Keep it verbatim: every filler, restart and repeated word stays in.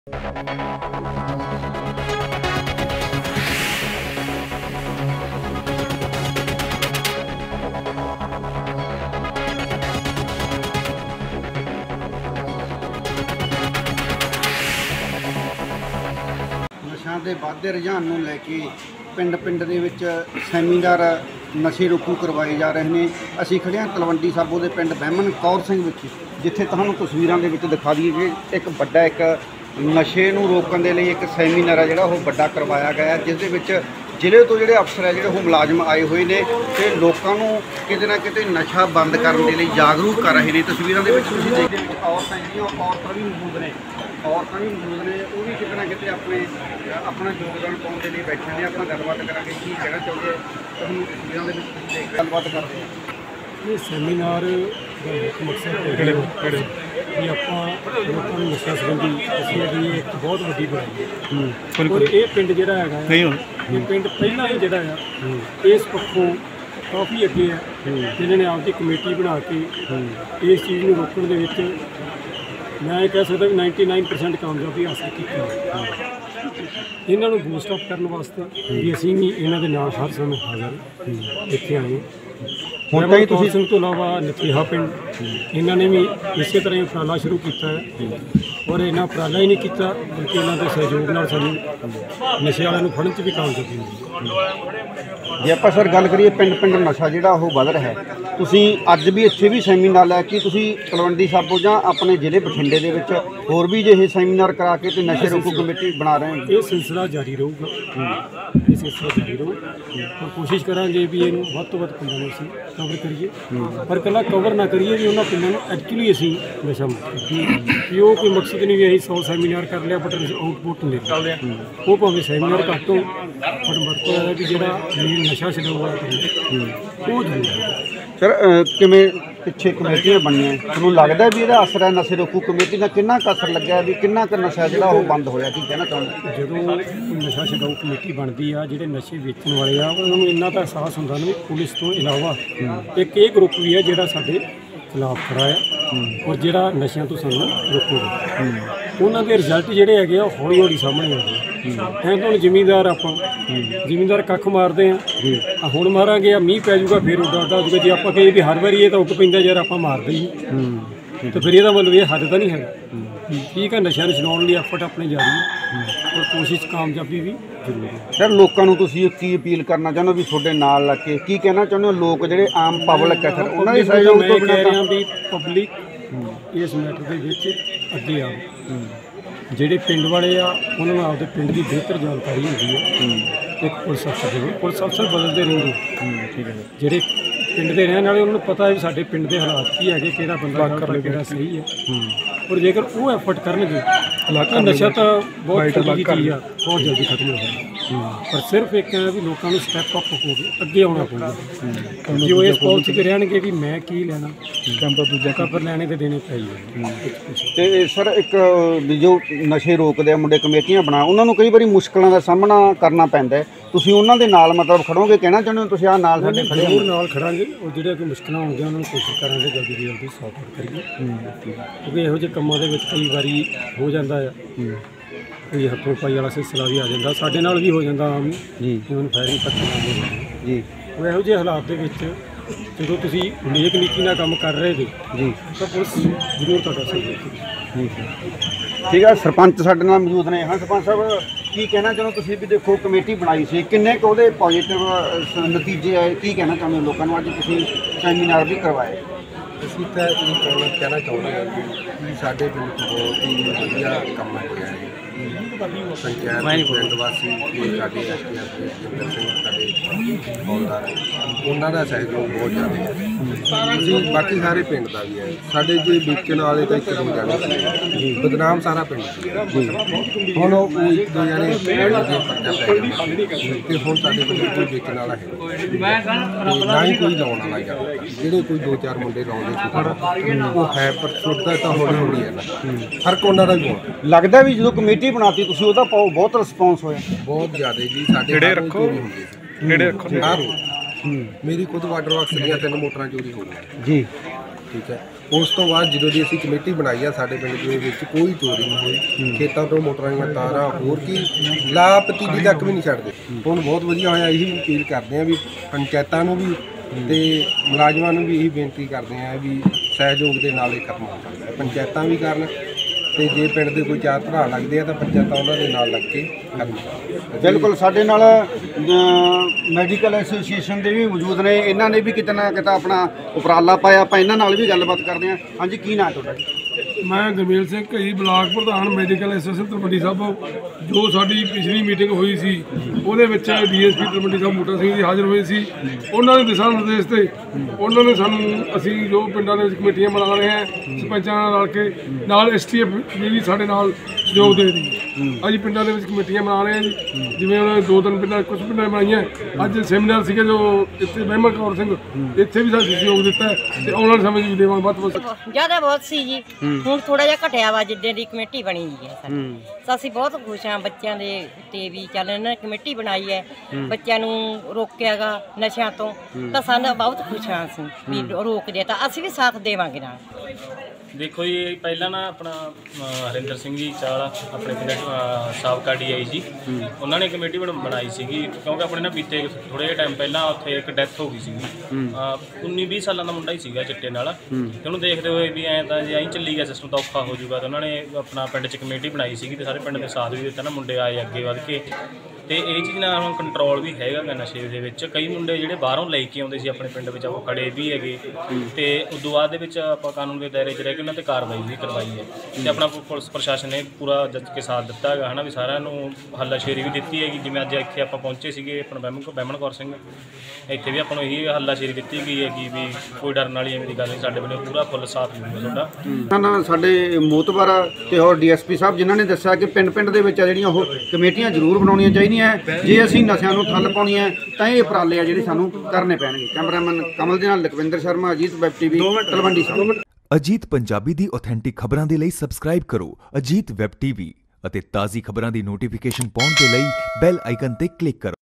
नशा के बढ़ते रुझान को लैके पिंड पिंड दे विच सैमीनार नशे रोकू करवाए जा रहे हैं। असीं खड़े हां तलवंडी साबो के पिंड बहमन कौर सिंह विच, जिथे तुहानूं तस्वीरां दे विच दिखा दईए कि एक बड़ा एक नशे नूं रोकण दे लई एक सैमीनार है जिहड़ा ओह बड़ा करवाया गया, जिस दे विच जिले तो जोड़े अफसर है जो मुलाजम आए हुए हैं तो लोगों को किते ना किते नशा बंद करने के लिए जागरूक कर रहे हैं। तस्वीरों के देखते औरतां जी औरतां भी मौजूद ने औरतां भी मौजूद ने वो भी किते ना किते अपने अपना योगदान पाने के लिए बैठे हैं। अपना गलबात करा की कहना चाहते हैं तस्वीरों के गलबात करते हैं। ये सैमीनार का मुख्य मकसद कि ਆਪਾਂ ਲੋਕਾਂ ਨੂੰ ਨਸ਼ਾ ਸੰਬੰਧੀ ਦੱਸਿਆ ਕਿ ਇਹ ਇੱਕ ਬਹੁਤ ਵੱਡੀ ਬੁਰਾਈ ਹੈ ਔਰ ਇਹ ਪਿੰਡ ਜਿਹੜਾ ਹੈਗਾ ਇਹ ਪਿੰਡ ਪਹਿਲਾਂ ਹੀ ਜਿਹੜਾ ਆ ਇਸ ਪੱਖੋਂ ਕਾਫੀ ਅੱਗੇ ਹੈ। ਜਿਨ੍ਹਾਂ ਨੇ ਆਪਦੀ ਕਮੇਟੀ ਬਣਾ ਕੇ ਇਸ ਚੀਜ਼ ਨੂੰ ਰੋਕਣ ਦੇ ਵਿੱਚ ਮੈਂ ਇਹ ਕਹਿ ਸਕਦਾ ਵੀ ਨਾਈਨਟੀ ਨਾਈਨ ਪਰਸੈਂਟ ਕਾਮਯਾਬੀ ਹਾਸਲ ਕੀਤੀ ਹੈ। ਇਹਨਾਂ ਨੂੰ ਬੂਸਟ ਅਪ ਕਰਨ ਵਾਸਤੇ ਵੀ ਅਸੀਂ ਵੀ ਇਹਨਾਂ ਦੇ ਨਾਲ ਹਰ ਸਮੇਂ ਹਾਜ਼ਰ ਇੱਥੇ ਆਏ। ਹੁਣ ਤਾਂ ਤੁਸੀਂ ਸਿੰਘ ਤੋਂ ਇਲਾਵਾ ਨਥੀਹਾ ਪਿੰਡ ਇਹਨਾਂ ਨੇ ਵੀ ਇਸੇ ਤਰ੍ਹਾਂ ਹੀ ਉਪਰਾਲਾ ਸ਼ੁਰੂ ਕੀਤਾ ਹੈ ਔਰ ਇਹਨਾਂ ਉਪਰਾਲਾ ਹੀ ਨਹੀਂ ਕੀਤਾ ਬਲਕਿ ਇਹਨਾਂ ਦੇ ਸਹਿਯੋਗ ਨਾਲ ਸਾਨੂੰ ਨਸ਼ੇ ਵਾਲਿਆਂ ਨੂੰ ਫੜਨ 'ਚ ਵੀ ਕਾਮਯਾਬੀ ਮਿਲੀ। ਜੇ ਆਪਾਂ ਸਰ ਗੱਲ ਕਰੀਏ ਪਿੰਡ ਪਿੰਡ ਨਸ਼ਾ ਜਿਹੜਾ ਉਹ ਵੱਧ ਰਿਹਾ ਹੈ, ਤੁਸੀਂ ਅੱਜ ਵੀ ਇੱਥੇ ਵੀ ਸੈਮੀਨਾਰ ਲੈ ਕੇ ਤੁਸੀਂ ਤਲਵੰਡੀ ਸਾਬੋ ਜਾਂ ਆਪਣੇ ਜ਼ਿਲ੍ਹੇ ਬਠਿੰਡੇ ਦੇ ਵਿੱਚ ਹੋਰ ਵੀ ਜੇ ਇਹ ਸੈਮੀਨਾਰ ਕਰਾ ਕੇ ਤੇ ਨਸ਼ੇ ਰੋਕੂ ਕਮੇਟੀ ਬਣਾ ਰਹੇ ਹੋ? ਇਹ ਸਿਲਸਿਲਾ ਜਾਰੀ ਰਹੂਗਾ, ਇਹ ਸਿਲਸਿਲਾ ਜਾਰੀ ਰਹੂ ਔਰ ਕੋਸ਼ਿਸ਼ ਕਰਾਂਗੇ ਵੀ ਇਹਨੂੰ ਵੱਧ ਤੋਂ ਵੱਧ ਪਿੰਡਾਂ ਨੂੰ ਅਸੀਂ ਕਵਰ ਕਰੀਏ, ਪਰ ਇਕੱਲਾ ਕਵਰ ਨਾ ਕਰੀਏ ਵੀ ਉਹਨਾਂ ਪਿੰਡਾਂ ਨੂੰ ਐਕਚੁਅਲੀ ਅਸੀਂ ਨਸ਼ਾ ਮੁਕਤ ਵੀ ਉਹ ਕੋਈ ਮਕਸਦ ਨਹੀਂ ਵੀ ਅਸੀਂ ਸੌ ਸੈਮੀਨਾਰ ਕਰ ਲਿਆ ਬਟ ਆਊਟਪੁੱਟ ਨਹੀਂ ਨਿਕਲਦੇ। ਉਹ ਭਾਵੇਂ ਸੈਮੀਨਾਰ ਘੱਟ ਹੋ ਪਰ ਵਰਤੋਂ ਹੈ ਕਿ ਜਿਹੜਾ ਨਸ਼ਾ ਛਡਾਊਗਾ ਉਹ ਜ਼ਰੂਰ ਸਰ ਕਿਵੇਂ ਪਿੱਛੇ ਕਮੇਟੀਆਂ ਬਣੀਆਂ, ਤੁਹਾਨੂੰ ਲੱਗਦਾ ਵੀ ਇਹਦਾ ਅਸਰ ਹੈ ਨਸ਼ੇ ਰੋਕੂ ਕਮੇਟੀ ਦਾ ਕਿੰਨਾ ਕੁ ਅਸਰ ਲੱਗਿਆ ਵੀ ਕਿੰਨਾ ਕੁ ਨਸ਼ਾ ਜਿਹੜਾ ਉਹ ਬੰਦ ਹੋਇਆ? ਕੀ ਕਹਿਣਾ ਚਾਹੁੰਦੇ? ਜਦੋਂ ਨਸ਼ਾ ਛਡਾਊ ਕਮੇਟੀ ਬਣਦੀ ਆ ਜਿਹੜੇ ਨਸ਼ੇ ਵੇਚਣ ਵਾਲੇ ਆ ਉਹਨਾਂ ਨੂੰ ਇੰਨਾ ਤਾਂ ਅਹਿਸਾਸ ਹੁੰਦਾ ਨਹੀਂ ਪੁਲਿਸ ਤੋਂ ਇਲਾਵਾ ਇੱਕ ਇਹ ਗਰੁੱਪ ਵੀ ਹੈ ਜਿਹੜਾ ਸਾਡੇ ਖਿਲਾਫ ਖੜਾ ਹੈ ਔਰ ਜਿਹੜਾ ਨਸ਼ਿਆਂ ਤੋਂ ਸਾਨੂੰ ਰੋਕੂਗਾ। ਉਹਨਾਂ ਦੇ ਰਿਜ਼ਲਟ ਜਿਹੜੇ ਹੈਗੇ ਆ ਹੌਲੀ ਹੌਲੀ ਸਾਹਮਣੇ ਆਉਂਦੇ ਐਂ ਤਾਂ ਹੁਣ ਜ਼ਿਮੀਂਦਾਰ ਆਪਾਂ ਜ਼ਿਮੀਂਦਾਰ ਕੱਖ ਮਾਰਦੇ ਆ ਹੁਣ ਮਾਰਾਂਗੇ ਆ ਮੀਂਹ ਪੈ ਜਾਊਗਾ ਫਿਰ ਉੱਡਾ ਉੱਡਾ ਜਾਊਗਾ। ਜੇ ਆਪਾਂ ਕਹੀਏ ਵੀ ਹਰ ਵਾਰੀ ਇਹ ਤਾਂ ਉੱਗ ਪੈਂਦਾ ਯਾਰ ਆਪਾਂ ਮਾਰਦੇ ਹੀ ਤਾਂ ਫਿਰ ਇਹਦਾ ਮਤਲਬ ਇਹ ਹੱਦ ਤਾਂ ਨਹੀਂ ਹੈਗਾ। ਠੀਕ ਹੈ, ਨਸ਼ਿਆਂ ਨੂੰ ਛਡਾਉਣ ਲਈ ਐਫਰਟ ਆਪਣੇ ਜਾਰੀ ਹੈ ਔਰ ਕੋਸ਼ਿਸ਼ ਕਾਮਯਾਬੀ ਵੀ ਜ਼ਰੂਰੀ ਹੈ। ਸਰ ਲੋਕਾਂ ਨੂੰ ਤੁਸੀਂ ਕੀ ਅਪੀਲ ਕਰਨਾ ਚਾਹੁੰਦੇ ਹੋ ਵੀ ਤੁਹਾਡੇ ਨਾਲ ਲੱਗ ਕੇ ਕੀ ਕਹਿਣਾ ਚਾਹੁੰਦੇ ਹੋ? ਲੋਕ ਜਿਹੜੇ ਆਮ ਪਬਲਿਕ ਹੈ ਸਰ ਉਹਨਾਂ ਦੇ ਸਹਿਯੋਗ ਤੋਂ ਬਿਨਾਂ ਕਹਿ ਰਿਹਾ ਵੀ ਪਬਲਿਕ ਇਸ ਮੈਟਰ ਦੇ ਵਿੱਚ ਅੱਗੇ ਆਵੇ। ਜਿਹੜੇ ਪਿੰਡ ਵਾਲੇ ਆ ਉਹਨਾਂ ਨੂੰ ਆਪਦੇ ਪਿੰਡ ਦੀ ਬਿਹਤਰ ਜਾਣਕਾਰੀ ਹੁੰਦੀ ਹੈ। ਇੱਕ ਪੁਲਿਸ ਅਫਸਰ ਦੇ ਪੁਲਿਸ ਅਫਸਰ ਬਦਲਦੇ ਰਹਿੰਦੇ ਠੀਕ ਹੈ, ਜਿਹੜੇ ਪਿੰਡ ਦੇ ਰਹਿਣ ਵਾਲੇ ਉਹਨਾਂ ਨੂੰ ਪਤਾ ਹੈ ਵੀ ਸਾਡੇ ਪਿੰਡ ਦੇ ਹਾਲਾਤ ਕੀ ਹੈਗੇ, ਕਿਹੜਾ ਬੰਦਾ ਕਿਹੜਾ ਸਹੀ ਹੈ ਔਰ ਜੇਕਰ ਉਹ ਐਫਰਟ ਕਰਨਗੇ ਇਲਾਕਾ ਨਸ਼ਾ ਤਾਂ ਬਹੁਤ ਜਲਦੀ ਚੀਜ਼ ਆ ਬਹੁਤ ਜਲਦੀ ਖਤਮ ਹੋ ਜਾਏਗਾ। ਪਰ ਸਿਰਫ ਇੱਕ ਹੈ ਵੀ ਲੋਕਾਂ ਨੂੰ ਸਟੈਪ ਅਪ ਹੋ ਕੇ ਅੱਗੇ ਆਉਣਾ ਪਊਗਾ। ਜੇ ਉਹ ਇਸ ਪਾਲਿਸੀ 'ਤੇ ਰਹਿਣਗੇ ਵੀ ਮੈਂ ਕੀ ਲੈਣਾ ਕੰਪਰ ਦੂਜਾ ਕੰਪਰ ਲੈਣੇ ਤੇ ਦੇਣੇ ਪਈ। ਤੇ ਸਰ ਇੱਕ ਵੀ ਜੋ ਨਸ਼ੇ ਰੋਕਦੇ ਆ ਮੁੰਡੇ ਕਮੇਟੀਆਂ ਬਣਾ ਉਹਨਾਂ ਨੂੰ ਕਈ ਵਾਰੀ ਮੁਸ਼ਕਲਾਂ ਦਾ ਸਾਹਮਣਾ ਕਰਨਾ ਪੈਂਦਾ ਹੈ, ਤੁਸੀਂ ਉਹਨਾਂ ਦੇ ਨਾਲ ਮਤਲਬ ਖੜੋਗੇ? ਕਹਿਣਾ ਚਾਹੁੰਦੇ ਹੋ ਤੁਸੀਂ ਆਹ ਨਾਲ ਸਾਡੇ ਖੜੇ ਜ਼ਰੂਰ ਨਾਲ ਖੜਾਂਗੇ ਔਰ ਜਿਹੜੇ ਕੋਈ ਮੁਸ਼ਕਲਾਂ ਹੋਣਗੀਆਂ ਉਹਨਾਂ ਨੂੰ ਕੋਸ਼ਿਸ਼ ਕਰਾਂਗੇ ਜਲਦੀ ਤੋਂ ਜਲਦੀ ਸੌਲਵ ਕਰੀਏ ਕਿਉਂਕਿ ਇਹੋ ਜਿਹੇ ਕੰਮਾਂ ਦੇ ਵਿੱਚ ਕਈ ਵਾਰੀ ਹੋ ਜਾਂਦਾ ਆ ਕੋਈ ਹੱਥੋਂ ਪਾਈ ਵਾਲਾ ਸਿਲਸਿਲਾ ਵੀ ਆ ਜਾਂਦਾ, ਸਾਡੇ ਨਾਲ ਵੀ ਹੋ ਜਾਂਦਾ ਆਮ ਜੀ ਇਵਨ ਫਾਇਰਿੰਗ ਤੱਕ ਜੀ। ਉਹ ਇਹੋ ਜਿਹੇ ਹਾਲਾਤ ਦੇ ਵਿੱਚ ਜਦੋਂ ਤੁਸੀਂ ਨੇਕ ਨੀਤੀ ਨਾਲ ਕੰਮ ਕਰ ਰਹੇ ਜੀ ਜੀ ਤਾਂ ਪੁਲਿਸ ਜ਼ਰੂਰ ਤੁਹਾਡਾ ਸਹੀ ਦੇਖੇਗੀ। ਠੀਕ ਹੈ, ਸਰਪੰਚ ਸਾਡੇ ਨਾਲ ਮੌਜੂਦ ਨੇ। ਹਾਂ ਸਰਪੰਚ ਸਾਹਿਬ ਕੀ ਕਹਿਣਾ ਚਾਹੁੰਦੇ ਤੁਸੀਂ ਵੀ ਦੇਖੋ ਕਮੇਟੀ ਬਣਾਈ ਸੀ, ਕਿੰਨੇ ਕੁ ਉਹਦੇ ਪੋਜ਼ੀਟਿਵ ਨਤੀਜੇ ਆਏ, ਕੀ ਕਹਿਣਾ ਚਾਹੁੰਦੇ ਹੋ ਲੋਕਾਂ ਨੂੰ? ਅੱਜ ਤੁਸੀਂ ਸੈਮੀਨਾਰ ਵੀ ਕਰਵਾਏ। ਅਸੀਂ ਤਾਂ ਇਹ ਕਹਿਣਾ ਚਾਹੁੰਦੇ ਹਾਂ ਕਿ ਸਾਡੇ ਪਿੰਡ ਬਹੁਤ ਹੀ ਵਧੀਆ ਕੰਮ ਹੋਇਆ ਹੈ। ਪੰਚਾਇਤ ਪਿੰਡ ਵਾਸੀ ਤੇ ਸਾਡੇ S T F Jinder Singh ਸਾਡੇ ਹੌਲਦਾਰ ਉਹਨਾਂ ਦਾ ਸਹਿਯੋਗ ਬਹੁਤ ਜ਼ਿਆਦਾ ਹੈ। ਅਸੀਂ ਬਾਕੀ ਸਾਰੇ ਪਿੰਡ ਦਾ ਵੀ ਹੈ। ਸਾਡੇ ਜੇ ਵੇਚਣ ਵਾਲੇ ਤਾਂ ਇੱਕ ਦੋ ਜਾਣੇ ਬਦਨਾਮ ਸਾਰਾ ਪਿੰਡ ਸੀ। ਹੁਣ ਉਹ ਇੱਕ ਦੋ ਜਾਣੇ ਪਰਚਾ ਪੈ ਗਿਆ ਤੇ ਹੁਣ ਸਾਡੇ ਪਿੰਡ ਕੋਈ ਵੇਚਣ ਵਾਲਾ ਹੈ ਨਾ ਹੀ ਕੋਈ ਲਾਉਣ ਵਾਲਾ ਹੈ। ਜਿਹੜੇ ਕੋਈ ਦੋ ਚਾਰ ਮੁੰਡੇ ਲਾਉਂਦੇ ਸੀ ਉਹ ਹੈ ਪਰ ਸੁੱਟਦਾ ਤਾਂ ਹੌਲੀ ਹੌਲੀ ਹੈ ਨਾ, ਫਰਕ ਉਹਨਾਂ ਦਾ ਵੀ ਬਹੁਤ ਲੱਗਦਾ ਵੀ ਜਦੋਂ ਕਮੇਟੀ ਬਣਾਤੀ ਤੁਸੀਂ ਉਹਦਾ ਬਹੁਤ ਰਿਸਪੌਂਸ ਹੋਇਆ? ਬਹੁਤ ਜ਼ਿਆਦਾ ਜੀ। ਸਾਡੇ ਨੇੜੇ ਰੱਖੋ ਨੇੜੇ ਰੱਖੋ। ਮੇਰੀ ਖੁਦ ਵਾਟਰ ਵਰਕਸ ਦੀਆਂ ਤਿੰਨ ਮੋਟਰਾਂ ਚੋਰੀ ਹੋ ਗਈਆਂ ਜੀ। ਠੀਕ ਹੈ। ਉਸ ਤੋਂ ਬਾਅਦ ਜਦੋਂ ਦੀ ਅਸੀਂ ਕਮੇਟੀ ਬਣਾਈ ਆ ਸਾਡੇ ਪਿੰਡ ਦੇ ਵਿੱਚ ਕੋਈ ਚੋਰੀ ਨਹੀਂ ਹੋਈ, ਖੇਤਾਂ ਤੋਂ ਮੋਟਰਾਂ ਦੀਆਂ ਤਾਰਾਂ ਹੋਰ ਕੀ ਲਾਪਤੀਲੀ ਤੱਕ ਵੀ ਨਹੀਂ ਛੱਡਦੇ। ਹੁਣ ਬਹੁਤ ਵਧੀਆ ਹੋਇਆ, ਇਹੀ ਅਪੀਲ ਕਰਦੇ ਆ ਵੀ ਪੰਚਾਇਤਾਂ ਨੂੰ ਵੀ ਤੇ ਮੁਲਾਜ਼ਮਾਂ ਨੂੰ ਵੀ ਇਹੀ ਬੇਨਤੀ ਕਰਦੇ ਆ ਵੀ ਸਹਿਯੋਗ ਦੇ ਨਾਲ ਇਹ ਖਤਮ ਹੋ ਸਕਦਾ ਹੈ। ਪੰਚਾਇਤਾਂ ਵੀ ਕਰਨ ਤੇ ਜੇ ਪਿੰਡ ਦੇ ਕੋਈ ਚਾਰ ਭਰਾ ਲੱਗਦੇ ਆ ਤਾਂ ਪੰਚਾਇਤਾਂ ਉਹਨਾਂ ਦੇ ਨਾਲ ਲੱਗ ਕੇ ਖਤਮ ਕਰਨ। ਬਿਲਕੁਲ ਸਾਡੇ ਨਾਲ ਮੈਡੀਕਲ ਐਸੋਸੀਏਸ਼ਨ ਦੇ ਵੀ ਮੌਜੂਦ ਨੇ, ਇਹਨਾਂ ਨੇ ਵੀ ਕਿਤੇ ਨਾ ਕਿਤੇ ਆਪਣਾ ਉਪਰਾਲਾ ਪਾਇਆ। ਆਪਾਂ ਇਹਨਾਂ ਨਾਲ ਵੀ ਗੱਲਬਾਤ ਕਰਦੇ ਹਾਂ। ਹਾਂਜੀ, ਕੀ ਨਾਂ ਤੁਹਾਡਾ? ਮੈਂ ਗੁਰਮੇਲ ਸਿੰਘ ਘਈ, ਬਲਾਕ ਪ੍ਰਧਾਨ ਮੈਡੀਕਲ ਐਸੋਸੀਏਸ਼ਨ ਤਲਵੰਡੀ ਸਾਬੋ। ਜੋ ਸਾਡੀ ਪਿਛਲੀ ਮੀਟਿੰਗ ਹੋਈ ਸੀ ਉਹਦੇ ਵਿੱਚ ਡੀਐਸਪੀ ਤਲਵੰਡੀ ਸਾਬੋ ਬੂਟਾ ਸਿੰਘ ਜੀ ਹਾਜ਼ਰ ਹੋਏ ਸੀ। ਉਹਨਾਂ ਦੇ ਦਿਸ਼ਾ ਨਿਰਦੇਸ਼ ਤੇ ਉਹਨਾਂ ਨੇ ਸਾਨੂੰ, ਅਸੀਂ ਜੋ ਪਿੰਡਾਂ ਦੇ ਵਿੱਚ ਕਮੇਟੀਆਂ ਬਣਾ ਰਹੇ ਹਾਂ ਸਰਪੰਚਾਂ ਨਾਲ ਰਲ ਕੇ, ਨਾਲ ਐਸਟੀਐਫ ਵੀ ਸਾਡੇ ਨਾਲ ਸਹਿਯੋਗ ਦੇ ਰਹੀ ਹੈ। ਅੱਜ ਪਿੰਡਾਂ ਦੇ ਵਿੱਚ ਕਮੇਟੀਆਂ ਬਣਾ ਰਹੇ ਹਾਂ ਜੀ, ਜਿਵੇਂ ਉਹਨਾਂ ਨੇ ਦੋ ਤਿੰਨ ਪਿੰਡਾਂ ਕੁਝ ਪਿੰਡਾਂ ਬਣਾਈਆਂ। ਅੱਜ ਸੈਮੀਨਾਰ ਸੀਗੇ ਜੋ ਇੱਥੇ ਮਹਿਮਾ ਕੌਰ ਸਿੰਘ ਇੱਥੇ ਵੀ ਸਾਨੂੰ ਸਹਿਯੋਗ ਦਿੱਤਾ ਤੇ ਆਉਣ ਵਾਲੇ ਸਮੇਂ 'ਚ ਵੀ ਦੇਵਾਂਗੇ ਵੱਧ ਤੋਂ ਵੱਧ। ਜ਼ਿਆਦਾ ਬਹੁਤ ਸੀ ਜੀ, ਹੁਣ ਥੋੜਾ ਜਿਹਾ ਘਟਿਆ ਵਾ ਜਿੱਦਾਂ ਦੀ ਕਮੇਟੀ ਬਣੀ ਹੈ ਸਾਡੀ। ਤਾਂ ਅਸੀਂ ਬਹੁਤ ਖੁਸ਼ ਹਾਂ ਬੱਚਿਆਂ ਦੇ ਤੇ ਵੀ ਚੱਲ ਇਹਨਾਂ ਨੇ ਕਮੇਟੀ ਬਣਾਈ ਹੈ, ਬੱਚਿਆਂ ਨੂੰ ਰੋਕਿਆਗਾ ਨਸ਼ਿਆਂ ਤੋਂ, ਤਾਂ ਸਾਨੂੰ ਬਹੁਤ ਖੁਸ਼ ਹਾਂ ਅਸੀਂ ਵੀ ਰੋਕਦੇ ਤਾਂ ਅਸੀਂ ਵੀ ਸਾਥ ਦੇਵਾਂਗੇ ਨਾਲ। ਦੇਖੋ ਜੀ, ਪਹਿਲਾਂ ਨਾ ਆਪਣਾ ਹਰਿੰਦਰ ਸਿੰਘ ਜੀ ਚਾਲ ਆਪਣੇ ਪਿੰਡ ਸਾਬਕਾ ਡੀ ਆਈ ਜੀ, ਉਹਨਾਂ ਨੇ ਕਮੇਟੀ ਬਣਾਈ ਸੀਗੀ ਕਿਉਂਕਿ ਆਪਣੇ ਨਾ ਬੀਤੇ ਥੋੜ੍ਹੇ ਜਿਹੇ ਟਾਈਮ ਪਹਿਲਾਂ ਉੱਥੇ ਇੱਕ ਡੈਥ ਹੋ ਗਈ ਸੀਗੀ। ਉੱਨੀ ਵੀਹ ਸਾਲਾਂ ਦਾ ਮੁੰਡਾ ਹੀ ਸੀਗਾ ਚਿੱਟੇ ਨਾਲ, ਤੇ ਉਹਨੂੰ ਦੇਖਦੇ ਹੋਏ ਵੀ ਐਂ ਤਾਂ ਜੇ ਐਂ ਚੱਲੀ ਗਿਆ ਸਿਸਟਮ ਤਾਂ ਔਖਾ ਹੋ ਜਾਊਗਾ, ਤਾਂ ਉਹਨਾਂ ਨੇ ਆਪਣਾ ਪਿੰਡ 'ਚ ਕਮੇਟੀ ਬਣਾਈ ਸੀਗੀ ਤੇ ਸਾਰੇ ਪਿੰਡ ਦੇ ਸਾਥ ਵੀ ਦਿੱਤਾ ਨਾ, ਮੁੰਡੇ ਆਏ ਅੱਗੇ ਵੱਧ ਕੇ। ਤੇ ਇਹ ਚੀਜ਼ ਨਾਲ ਹੁਣ ਕੰਟਰੋਲ ਵੀ ਹੈਗਾ ਗਾ ਨਸ਼ੇ ਦੇ ਵਿੱਚ। ਕਈ ਮੁੰਡੇ ਜਿਹੜੇ ਬਾਹਰੋਂ ਲੈ ਕੇ ਆਉਂਦੇ ਸੀ ਆਪਣੇ ਪਿੰਡ ਵਿੱਚ, ਉਹ ਖੜੇ ਵੀ ਹੈਗੇ, ਤੇ ਉਦੋਂ ਬਾਅਦ ਦੇ ਵਿੱਚ ਆਪਾਂ ਕਾਨੂੰਨ ਦੇ ਦਾਇਰੇ 'ਚ ਰਹਿ ਕੇ ਉਹਨਾਂ ਤੇ ਕਾਰਵਾਈ ਵੀ ਕਰਵਾਈ ਹੈ। ਤੇ ਆਪਣਾ ਪੁਲਿਸ ਪ੍ਰਸ਼ਾਸਨ ਨੇ ਪੂਰਾ ਜੱਜ ਕੇ ਸਾਥ ਦਿੱਤਾ ਹੈਗਾ ਹੈ ਨਾ, ਵੀ ਸਾਰਿਆਂ ਨੂੰ ਹੱਲਾਸ਼ੇਰੀ ਵੀ ਦਿੱਤੀ ਹੈਗੀ। ਜਿਵੇਂ ਅੱਜ ਇੱਥੇ ਆਪਾਂ ਪਹੁੰਚੇ ਸੀਗੇ ਆਪਣਾ ਬਹਿਮਨ ਬਹਿਮਨ ਕੌਰ ਸਿੰਘ, ਇੱਥੇ ਵੀ ਆਪਾਂ ਨੂੰ ਇਹੀ ਹੱਲਾਸ਼ੇਰੀ ਦਿੱਤੀ ਗਈ ਹੈਗੀ ਵੀ ਕੋਈ ਡਰਨ ਵਾਲੀ ਐਵੇਂ ਦੀ ਗੱਲ ਨਹੀਂ, ਸਾਡੇ ਵੱਲੋਂ ਪੂਰਾ ਫੁੱਲ ਸਾਥ ਮਿਲੂਗਾ ਤੁਹਾਡਾ। ਨਾ ਸਾਡੇ ਮੋਤਬਰ ਤੇ ਹੋਰ ਡੀਐਸਪੀ ਸਾਹਿਬ ਜਿਨ੍ਹਾਂ ਨੇ ਦੱਸਿਆ ਕਿ ਪਿੰਡ ਪਿੰਡ ਦੇ ਵਿੱਚ ਜਿਹੜੀਆਂ ਉਹ ਕਮੇਟੀਆਂ ਜ਼ਰੂਰ ਬਣਾਉਣੀਆਂ ਚਾਹੀਦੀਆਂ ਜੇ ਅਸੀਂ ਨਸ਼ਿਆਂ ਨੂੰ ਠੱਲ ਪਾਉਣੀ ਹੈ ਤਾਂ ਇਹ ਉਪਰਾਲੇ ਆ ਜਿਹੜੇ ਸਾਨੂੰ ਕਰਨੇ ਪੈਣਗੇ। ਕੈਮਰਾਮੈਨ ਕਮਲ ਦੇ ਨਾਲ ਲਖਵਿੰਦਰ ਸ਼ਰਮਾ, ਅਜੀਤ ਵੈਬ ਟੀਵੀ, ਤਲਵੰਡੀ ਸਾਬੋ। ਅਜੀਤ ਪੰਜਾਬੀ ਦੀ ਆਥੈਂਟਿਕ ਖਬਰਾਂ ਦੇ ਲਈ ਸਬਸਕ੍ਰਾਈਬ ਕਰੋ ਅਜੀਤ ਵੈਬ ਟੀਵੀ ਅਤੇ ਤਾਜ਼ੀ ਖਬਰਾਂ ਦੀ ਨੋਟੀਫਿਕੇਸ਼ਨ ਪਾਉਣ ਦੇ ਲਈ ਬੈਲ ਆਈਕਨ ਤੇ ਕਲਿੱਕ ਕਰੋ।